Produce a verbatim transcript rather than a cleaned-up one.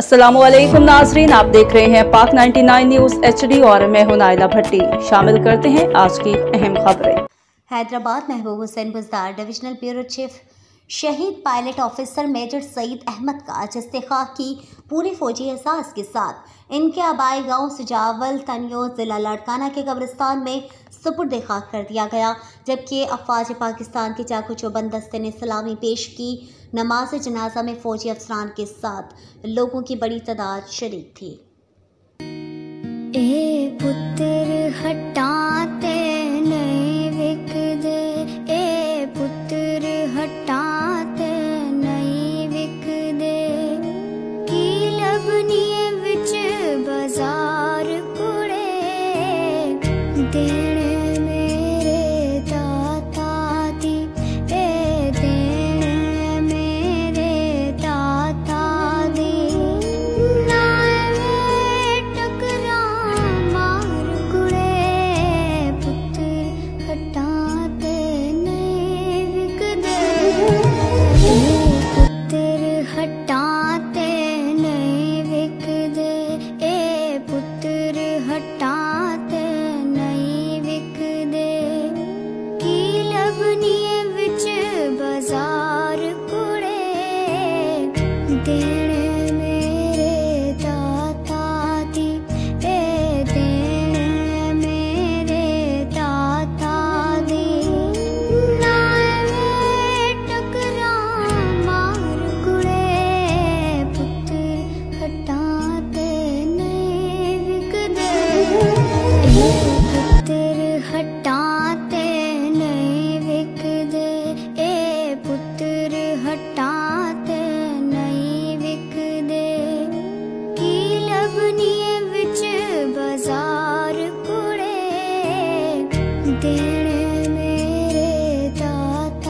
अस्सलामुअलैकुम नाजरीन, आप देख रहे हैं पाक निन्यानवे न्यूज एचडी और मैं हूं नाइला भट्टी। शामिल करते हैं आज की अहम खबरें। Hyderabad Mehboob Hussain Buzdar divisional bureau chief शहीद pilot officer major Saeed Ahmed का इस्तीक़ा की पूरी फौजी एहसास के साथ इनके आबाई गांव सुजावल तनियो ज़िला लाड़काना के कब्रिस्तान में सुपुर्द खाक कर दिया गया, जबकि अफ़वाज पाकिस्तान के चाकू चौबंद दस्ते ने सलामी पेश की। नमाज जनाजा में फौजी अफसरान के साथ लोगों की बड़ी तादाद शरीक थी। ए पुत्र हटा